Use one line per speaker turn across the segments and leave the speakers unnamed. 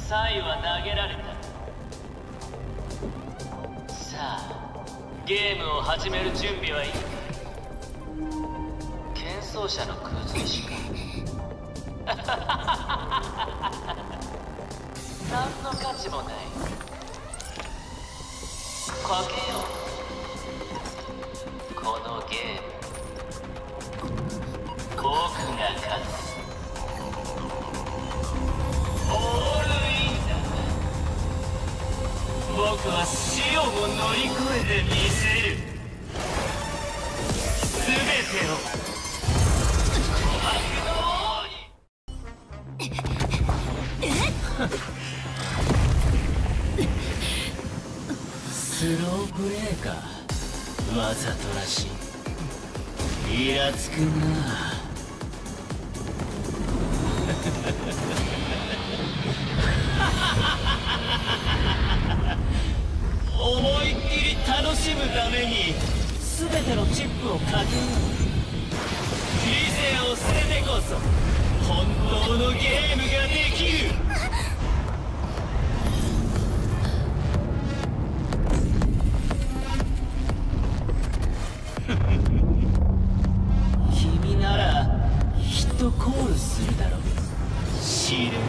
サイは投げられた。さあゲームを始める準備はいいか。喧騒者の空随しか何の価値もない。かけようこのゲーム。僕が勝つ。オールインだ。僕は死をも乗り越えてみせる。全てを琥珀のスロープレイか。わざとらしい。イラつくな。思いっきり楽しむために全てのチップをかけよう。理性を捨ててこそ本当のゲームができる。君ならきっとコールするだろう。知る。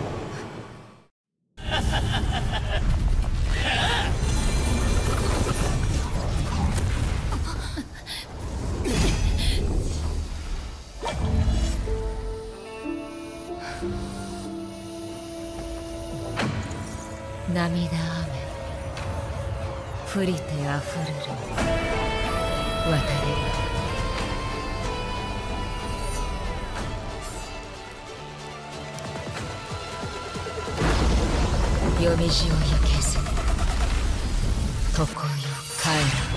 涙雨降りてあふるる渡り夜道を行けず常世帰ら